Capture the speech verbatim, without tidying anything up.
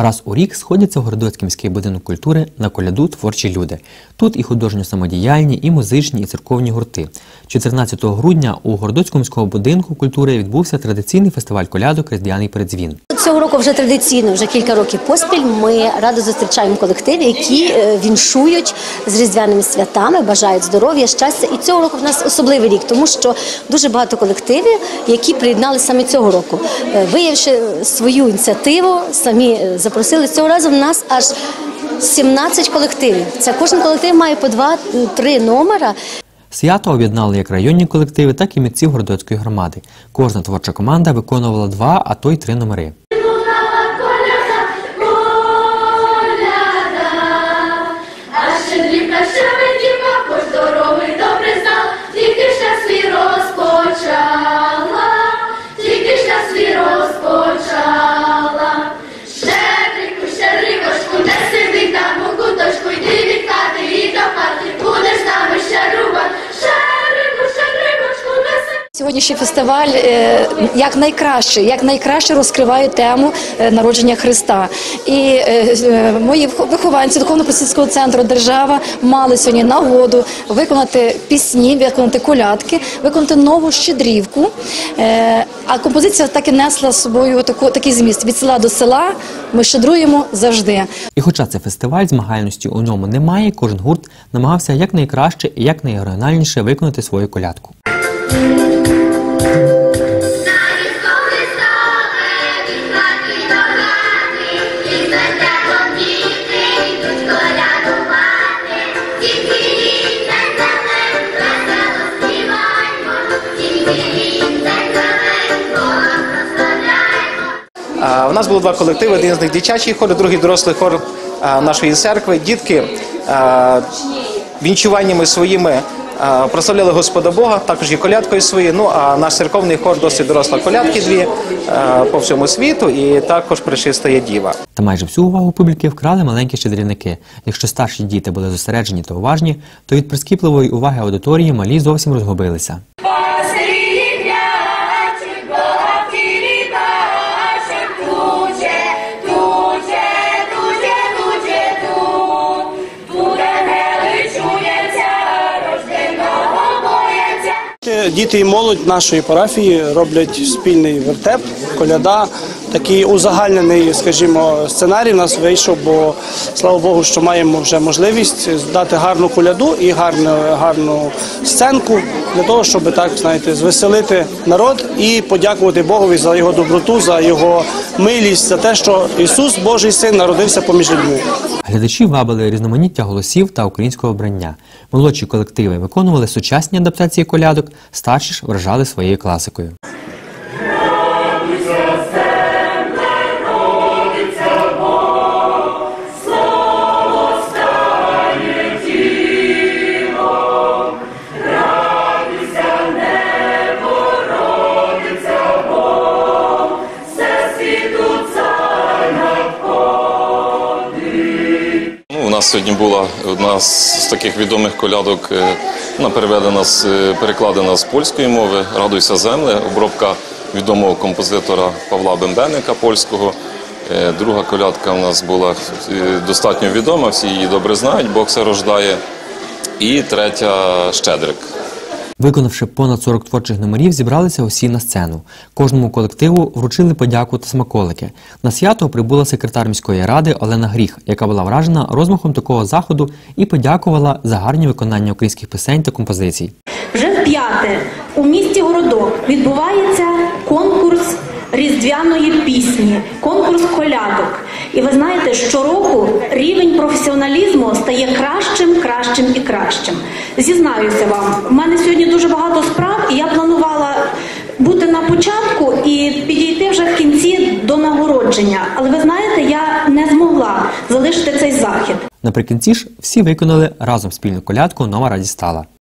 Раз у рік сходяться в Городоцький міський будинок культури на коляду творчі люди. Тут і художньо-самодіяльні, і музичні, і церковні гурти. чотирнадцятого грудня у Городоцькому міському будинку культури відбувся традиційний фестиваль колядок «Різдвяний передзвін». Цього року вже традиційно, вже кілька років поспіль, ми радо зустрічаємо колективи, які віншують з різдвяними святами, бажають здоров'я, щастя. І цього року в нас особливий рік, тому що дуже багато колективів, які приєдналися саме цього року. Виявивши свою ініціативу, самі запросили. Цього разу в нас аж сімнадцять колективів. Це кожен колектив має по два-три номера. Свято об'єднали як районні колективи, так і митців Городоцької громади. Кожна творча команда виконувала два, а то й три номери. Сьогоднішній фестиваль як найкраще, як найкраще розкриває тему народження Христа. І мої вихованці духовно-просвітницького центру «Держава» мали сьогодні нагоду виконати пісні, виконати колядки, виконати нову щедрівку. А композиція так і несла з собою таку, такий зміст. Від села до села ми щедруємо завжди. І хоча це фестиваль, змагальності у ньому немає, кожен гурт намагався якнайкраще і якнайоригінальніше виконати свою колядку. У нас було два колективи, один з них дитячий хор, другий дорослий хор нашої церкви. Дітки вінчуваннями своїми прославляли Господа Бога, також і колядкою свої. Ну а наш церковний хор досить доросла колядки дві по всьому світу, і також Пречистая Діва. Та майже всю увагу публіки вкрали маленькі щедрівники. Якщо старші діти були зосереджені та уважні, то від прискіпливої уваги аудиторії малі зовсім розгубилися. Діти і молодь нашої парафії роблять спільний вертеп, коляда. Такий узагальнений, скажімо, сценарій в нас вийшов, бо, слава Богу, що маємо вже можливість дати гарну коляду і гарну, гарну сценку для того, щоб, так, знаєте, звеселити народ і подякувати Богові за його доброту, за його милість, за те, що Ісус, Божий Син, народився поміж людьми. Глядачі вабили різноманіття голосів та українського вбрання. Молодші колективи виконували сучасні адаптації колядок, старші ж вражали своєю класикою. У нас сьогодні була одна з таких відомих колядок, вона переведена, перекладена з польської мови «Радуйся, земле», обробка відомого композитора Павла Бенденика польського. Друга колядка у нас була достатньо відома, всі її добре знають, Бог се рождає. І третя «Щедрик». Виконавши понад сорок творчих номерів, зібралися усі на сцену. Кожному колективу вручили подяку та смаколики. На свято прибула секретар міської ради Олена Гріх, яка була вражена розмахом такого заходу і подякувала за гарні виконання українських пісень та композицій. Вже вп'яте у місті Городок відбувається конкурс різдвяної пісні, конкурс колядок. І ви знаєте, щороку рівень професіоналізму стає кращим, кращим і кращим. Зізнаюся вам, в мене сьогодні дуже багато справ, і я планувала бути на початку і підійти вже в кінці до нагородження. Але ви знаєте, я не змогла залишити цей захід. Наприкінці ж всі виконали разом спільну колядку «Нова радість стала».